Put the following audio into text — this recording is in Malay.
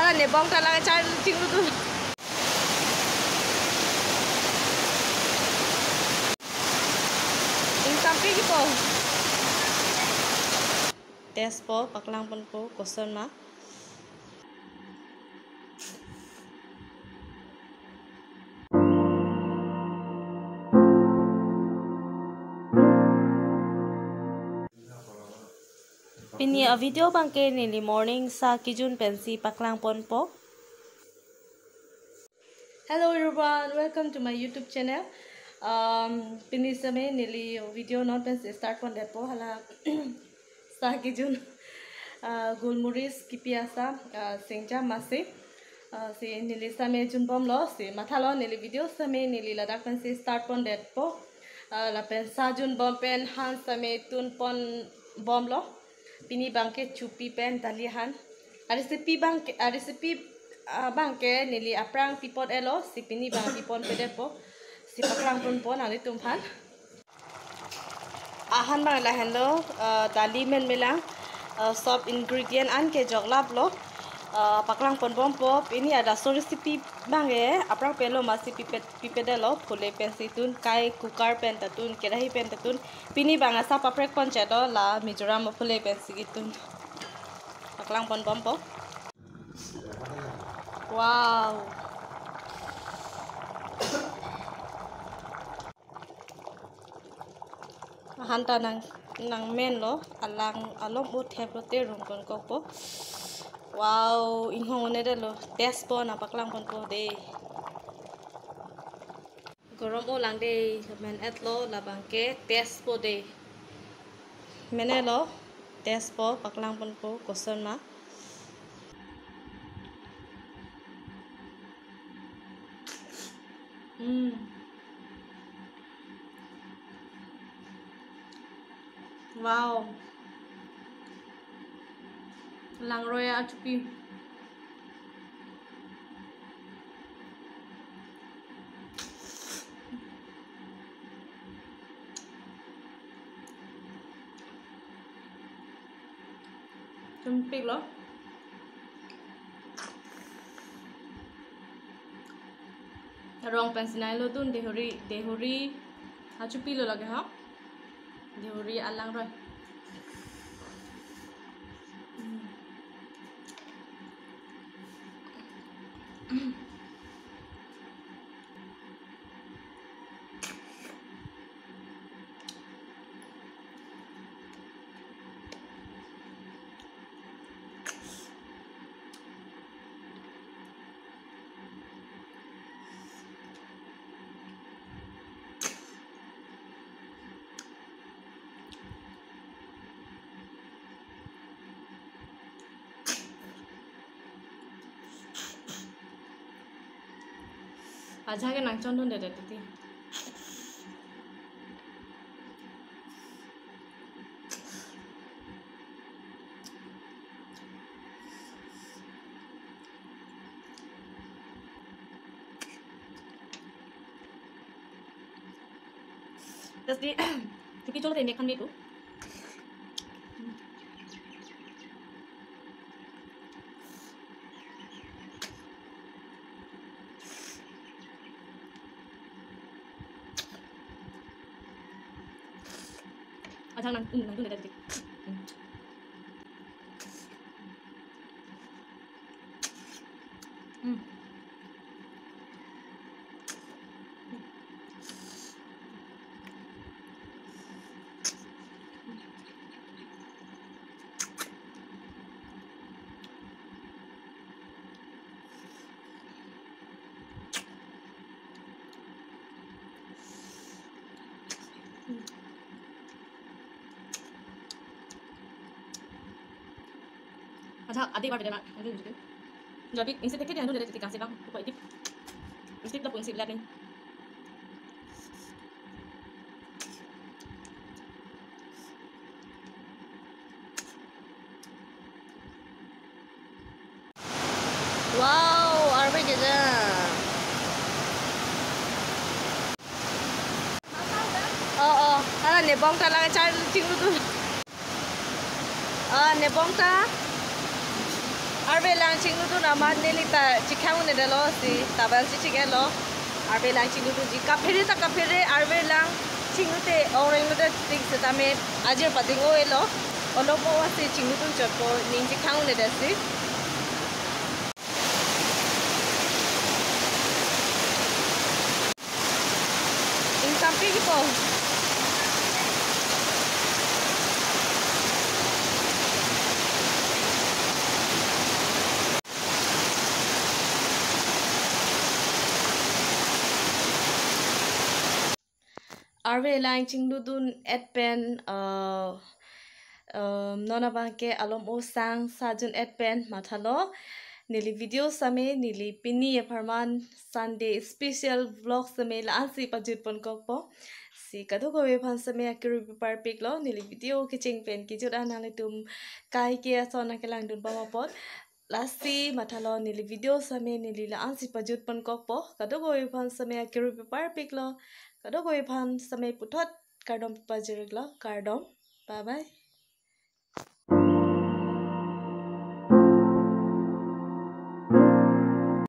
ala nebong ta lang char ching tu. Ing sampai gitu. Tes po paklang pun po koson ma. Pini a video bangke nili morning sa kijun pensi paklang pon po. Hello everyone, welcome to my YouTube channel. Pini samay nili video not pensi start pon det po hala sa kijun gulmuris kipiasa sengja masih si nili samay jun bom lo si mathalo nili video samay nili ladak pensi start pon det po la pensa jun bom pen han samay tun pon bom lo. Pini bangke cupi pen talihan. Resipi bangke nili aprang tipot elo si pini bang tipon pede po si pakrang pon ali tumpan. Ahan bang lahen lo dali men melang sob ingredient an ke joglap lo pakrang pon po pini ada so resipi bange aprang pelo masih pipede lo phule pen situn kai cooker pen tatun kerahi pen tatun pini bang asa paprek pon chedo la mizoram phule pen sigitun paklang pon po. Wow. Hanta nang men lo along ut heprote rum kon ko po. Wow, inhong ne de lo test po na paklang pon po de. Gorom o lang de men et lo la bangke test po de. Mene lo test po paklang pon po koson ma. Wow. Lang roya chupi. Chumpik lo. Rong pen Snail lo tun dehori chupi lo lage ha. Dehori alang roy. Aja ke nang condon dede titi. Terus di tipi coba tembak kan itu. Aja nang tu dede titi. अच्छा आधी बार बेटा आगे मुझे जो अभी इनसे देखे थे अंदर देते कहाँ से बांग ऊपर इतनी इसलिए तब उनसे बिला नहीं wow arbe jaza ala nebong ta lang char ching tu nebong ta arbe lang chinglu tu nama neli ta chikhaung ne dalo si tabal si chigen lo arbe lang chinglu tu ji kaphere arbe lang chinglu te orang lu te tik se tame ajer pating o elo olopo wa si chinglu tu chopo ning chikhaung ne dasi ing sampai gitu arbe lang chinglu dun at pen nona bangke alom o sang sajun at pen mathalo nili video same nili pini aparman Sunday special vlog same la ansi pajut pon kokpo si kadu ko phan same akru par pik lo nili video kiching pen ki jut anale tum kai ke sona ke lang dun ba pot lasi mathalo nili video same nili la ansi pajut pon kokpo kadu ko phan same akru par pik lo kadu ko phan same puthot kardom pajur lo kardom bye bye